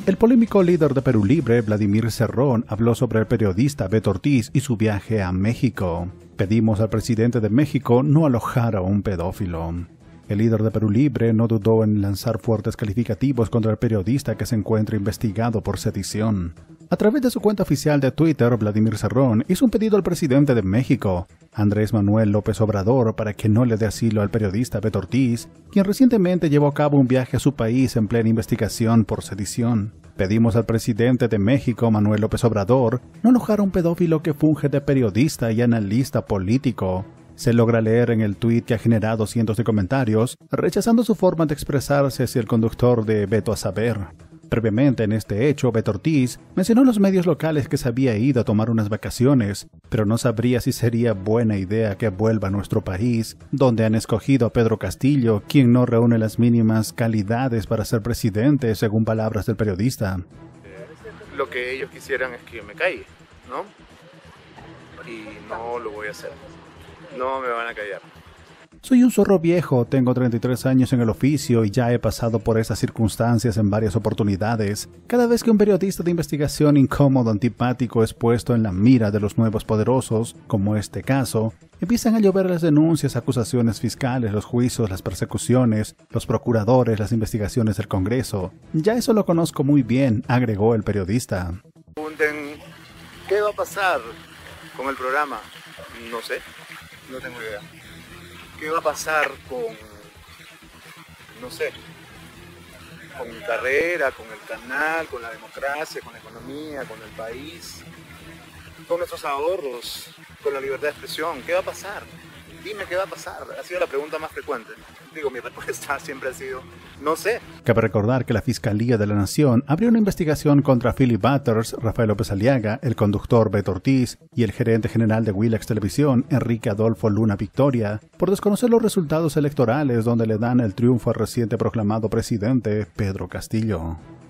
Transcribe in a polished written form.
El polémico líder de Perú Libre, Vladimir Cerrón, habló sobre el periodista Beto Ortiz y su viaje a México. Pedimos al presidente de México no alojar a un pedófilo. El líder de Perú Libre no dudó en lanzar fuertes calificativos contra el periodista que se encuentra investigado por sedición. A través de su cuenta oficial de Twitter, Vladimir Cerrón hizo un pedido al presidente de México, Andrés Manuel López Obrador, para que no le dé asilo al periodista Beto Ortiz, quien recientemente llevó a cabo un viaje a su país en plena investigación por sedición. Pedimos al presidente de México, Manuel López Obrador, no alojar a un pedófilo que funge de periodista y analista político. Se logra leer en el tuit que ha generado cientos de comentarios, rechazando su forma de expresarse hacia el conductor de Beto a Saber. Previamente en este hecho, Beto Ortiz mencionó en los medios locales que se había ido a tomar unas vacaciones, pero no sabría si sería buena idea que vuelva a nuestro país, donde han escogido a Pedro Castillo, quien no reúne las mínimas calidades para ser presidente, según palabras del periodista. Lo que ellos quisieran es que yo me calle, ¿no? Y no lo voy a hacer. No me van a callar. Soy un zorro viejo, tengo 33 años en el oficio y ya he pasado por esas circunstancias en varias oportunidades. Cada vez que un periodista de investigación incómodo, antipático es puesto en la mira de los nuevos poderosos, como este caso, empiezan a llover las denuncias, acusaciones fiscales, los juicios, las persecuciones, los procuradores, las investigaciones del Congreso. Ya eso lo conozco muy bien, agregó el periodista. Pregunten, ¿qué va a pasar con el programa? No sé, no tengo idea. ¿Qué va a pasar con, no sé, con mi carrera, con el canal, con la democracia, con la economía, con el país, con nuestros ahorros, con la libertad de expresión? ¿Qué va a pasar? Dime qué va a pasar. Ha sido la pregunta más frecuente. Digo, mi respuesta siempre ha sido, no sé. Cabe recordar que la Fiscalía de la Nación abrió una investigación contra Philip Butters, Rafael López Aliaga, el conductor Beto Ortiz y el gerente general de Willax Televisión, Enrique Adolfo Luna Victoria, por desconocer los resultados electorales donde le dan el triunfo al reciente proclamado presidente Pedro Castillo.